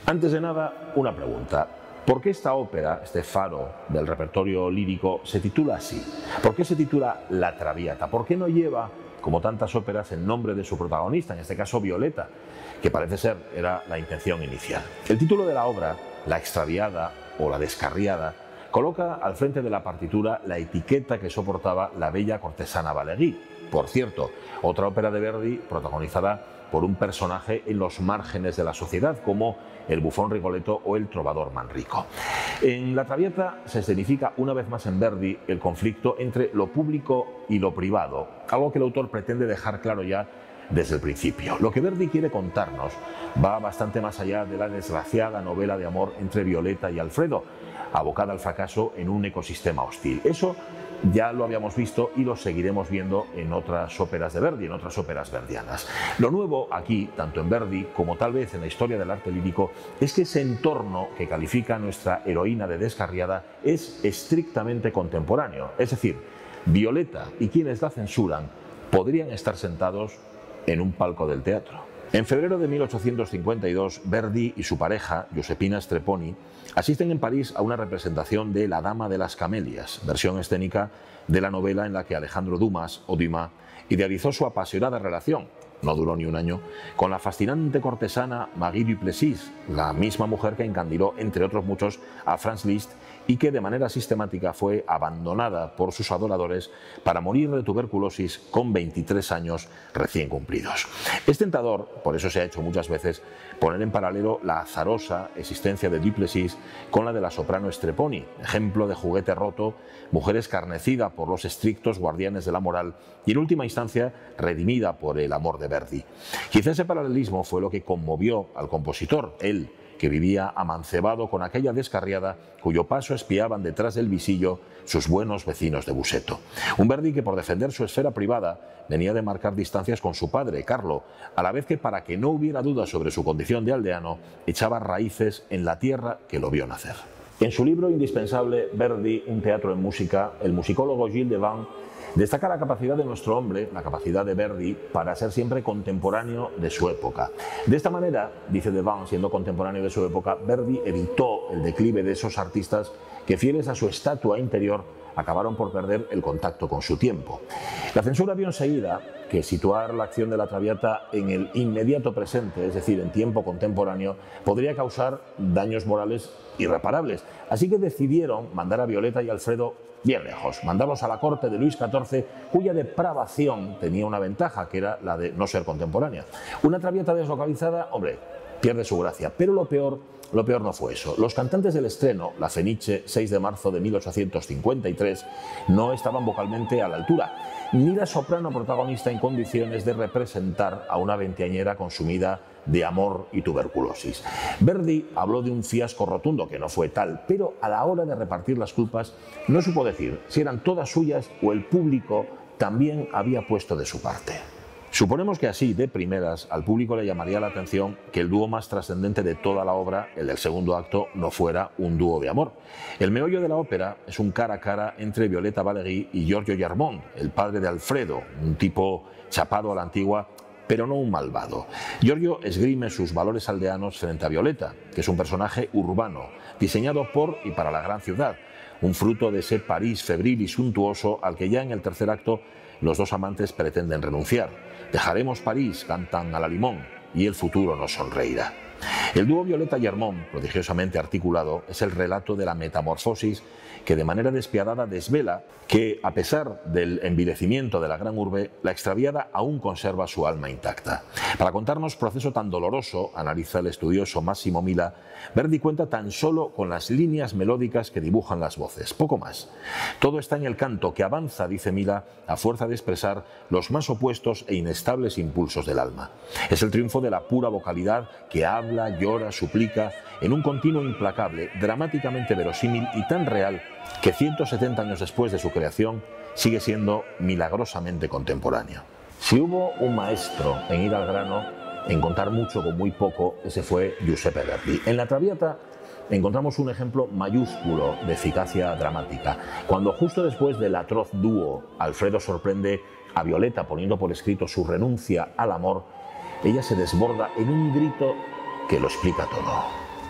Antes de nada, una pregunta. ¿Por qué esta ópera, este faro del repertorio lírico, se titula así? ¿Por qué se titula La Traviata? ¿Por qué no lleva, como tantas óperas, el nombre de su protagonista, en este caso Violeta, que parece ser era la intención inicial? El título de la obra, La Extraviada o La Descarriada, coloca al frente de la partitura la etiqueta que soportaba la bella cortesana Valery. Por cierto, otra ópera de Verdi protagonizada por un personaje en los márgenes de la sociedad, como el bufón Rigoletto o el trovador Manrico. En La Traviata se escenifica una vez más en Verdi el conflicto entre lo público y lo privado, algo que el autor pretende dejar claro ya desde el principio. Lo que Verdi quiere contarnos va bastante más allá de la desgraciada novela de amor entre Violeta y Alfredo, abocada al fracaso en un ecosistema hostil. Eso ya lo habíamos visto y lo seguiremos viendo en otras óperas de Verdi, en otras óperas verdianas. Lo nuevo aquí, tanto en Verdi como tal vez en la historia del arte lírico, es que ese entorno que califica a nuestra heroína de Descarriada es estrictamente contemporáneo. Es decir, Violeta y quienes la censuran podrían estar sentados en un palco del teatro. En febrero de 1852, Verdi y su pareja, Giuseppina Strepponi, asisten en París a una representación de La Dama de las Camelias, versión escénica de la novela en la que Alejandro Dumas, o Dumas, idealizó su apasionada relación, no duró ni un año, con la fascinante cortesana Marie Duplessis, la misma mujer que encandiló, entre otros muchos, a Franz Liszt y que de manera sistemática fue abandonada por sus adoradores para morir de tuberculosis con 23 años recién cumplidos. Es tentador, por eso se ha hecho muchas veces, poner en paralelo la azarosa existencia de Duplessis con la de la soprano Strepponi, ejemplo de juguete roto, mujer escarnecida por los estrictos guardianes de la moral y en última instancia redimida por el amor de Verdi. Quizá ese paralelismo fue lo que conmovió al compositor, él, que vivía amancebado con aquella descarriada cuyo paso espiaban detrás del visillo sus buenos vecinos de Busseto. Un Verdi que por defender su esfera privada venía de marcar distancias con su padre, Carlo, a la vez que para que no hubiera dudas sobre su condición de aldeano, echaba raíces en la tierra que lo vio nacer. En su libro indispensable, Verdi, un teatro en música, el musicólogo Gilles Devant destaca la capacidad de nuestro hombre, la capacidad de Verdi, para ser siempre contemporáneo de su época. De esta manera, dice Devant, siendo contemporáneo de su época, Verdi evitó el declive de esos artistas que, fieles a su estatua interior, acabaron por perder el contacto con su tiempo. La censura vio enseguida que situar la acción de la Traviata en el inmediato presente, es decir, en tiempo contemporáneo, podría causar daños morales irreparables. Así que decidieron mandar a Violeta y Alfredo bien lejos, mandarlos a la corte de Luis XIV, cuya depravación tenía una ventaja, que era la de no ser contemporánea. Una Traviata deslocalizada, hombre, pierde su gracia, pero lo peor no fue eso. Los cantantes del estreno, la Fenice, 6 de marzo de 1853, no estaban vocalmente a la altura, ni la soprano protagonista en condiciones de representar a una veinteañera consumida de amor y tuberculosis. Verdi habló de un fiasco rotundo, que no fue tal, pero a la hora de repartir las culpas no supo decir si eran todas suyas o el público también había puesto de su parte. Suponemos que así, de primeras, al público le llamaría la atención que el dúo más trascendente de toda la obra, el del segundo acto, no fuera un dúo de amor. El meollo de la ópera es un cara a cara entre Violeta Valery y Giorgio Jarmont, el padre de Alfredo, un tipo chapado a la antigua, pero no un malvado. Giorgio esgrime sus valores aldeanos frente a Violeta, que es un personaje urbano, diseñado por y para la gran ciudad, un fruto de ese París febril y suntuoso al que ya en el tercer acto los dos amantes pretenden renunciar. Dejaremos París, cantan a la limón, y el futuro nos sonreirá. El dúo Violeta-Jarmont, prodigiosamente articulado, es el relato de la metamorfosis que de manera despiadada desvela que, a pesar del envilecimiento de la gran urbe, la extraviada aún conserva su alma intacta. Para contarnos proceso tan doloroso, analiza el estudioso Massimo Mila, Verdi cuenta tan solo con las líneas melódicas que dibujan las voces, poco más. Todo está en el canto que avanza, dice Mila, a fuerza de expresar los más opuestos e inestables impulsos del alma. Es el triunfo de la pura vocalidad que habla, llora, suplica, en un continuo implacable, dramáticamente verosímil y tan real que 170 años después de su creación sigue siendo milagrosamente contemporáneo. Si hubo un maestro en ir al grano, en contar mucho con muy poco, ese fue Giuseppe Verdi. En La Traviata encontramos un ejemplo mayúsculo de eficacia dramática, cuando justo después del atroz dúo Alfredo sorprende a Violeta poniendo por escrito su renuncia al amor, ella se desborda en un grito que lo explica todo.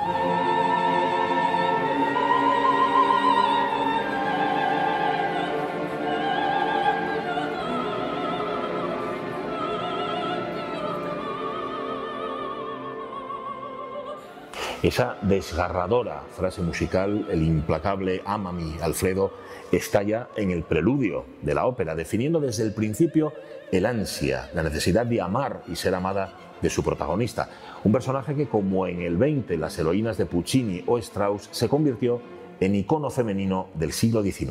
Esa desgarradora frase musical, el implacable "Amami, Alfredo", estalla en el preludio de la ópera, definiendo desde el principio el ansia, la necesidad de amar y ser amada de su protagonista. Un personaje que, como en el 20 las heroínas de Puccini o Strauss, se convirtió en icono femenino del siglo XIX.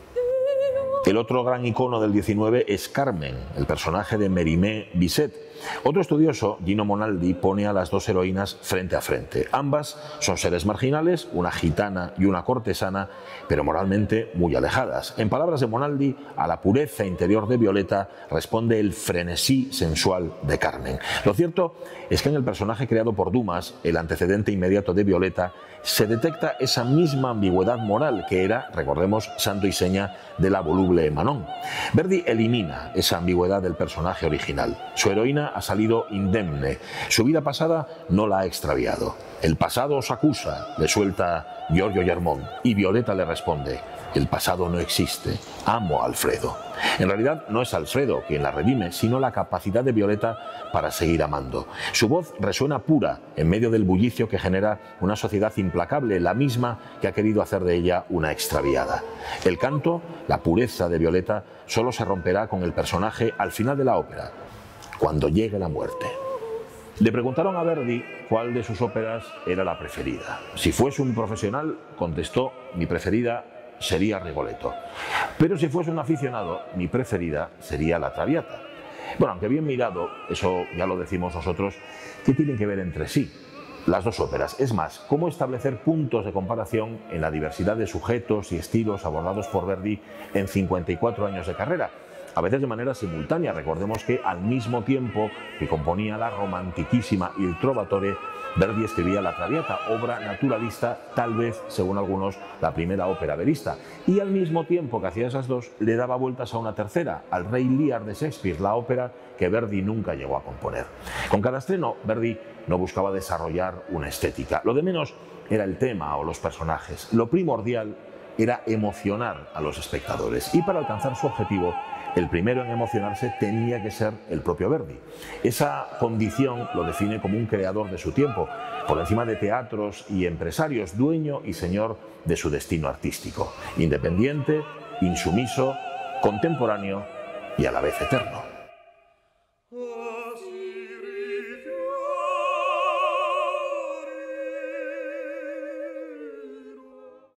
El otro gran icono del XIX es Carmen, el personaje de Mérimée Bizet. Otro estudioso, Gino Monaldi, pone a las dos heroínas frente a frente. Ambas son seres marginales, una gitana y una cortesana, pero moralmente muy alejadas. En palabras de Monaldi, a la pureza interior de Violeta responde el frenesí sensual de Carmen. Lo cierto es que en el personaje creado por Dumas, el antecedente inmediato de Violeta, se detecta esa misma ambigüedad moral que era, recordemos, santo y seña de la voluble Manon. Verdi elimina esa ambigüedad del personaje original. Su heroína ha salido indemne. Su vida pasada no la ha extraviado. El pasado os acusa, le suelta Giorgio Germont, y Violeta le responde: el pasado no existe, amo a Alfredo. En realidad no es Alfredo quien la redime, sino la capacidad de Violeta para seguir amando. Su voz resuena pura en medio del bullicio que genera una sociedad implacable, la misma que ha querido hacer de ella una extraviada. El canto, la pureza de Violeta, solo se romperá con el personaje al final de la ópera, cuando llegue la muerte. Le preguntaron a Verdi cuál de sus óperas era la preferida. Si fuese un profesional, contestó: mi preferida sería Rigoletto. Pero si fuese un aficionado, mi preferida sería La Traviata. Bueno, aunque bien mirado, eso ya lo decimos nosotros, ¿qué tienen que ver entre sí las dos óperas? Es más, ¿cómo establecer puntos de comparación en la diversidad de sujetos y estilos abordados por Verdi en 54 años de carrera? A veces de manera simultánea. Recordemos que al mismo tiempo que componía la romantiquísima Il Trovatore, Verdi escribía La Traviata, obra naturalista, tal vez, según algunos, la primera ópera verista. Y al mismo tiempo que hacía esas dos, le daba vueltas a una tercera, al Rey Lear de Shakespeare, la ópera que Verdi nunca llegó a componer. Con cada estreno, Verdi no buscaba desarrollar una estética. Lo de menos era el tema o los personajes. Lo primordial era emocionar a los espectadores. Y para alcanzar su objetivo, el primero en emocionarse tenía que ser el propio Verdi. Esa condición lo define como un creador de su tiempo, por encima de teatros y empresarios, dueño y señor de su destino artístico, independiente, insumiso, contemporáneo y a la vez eterno.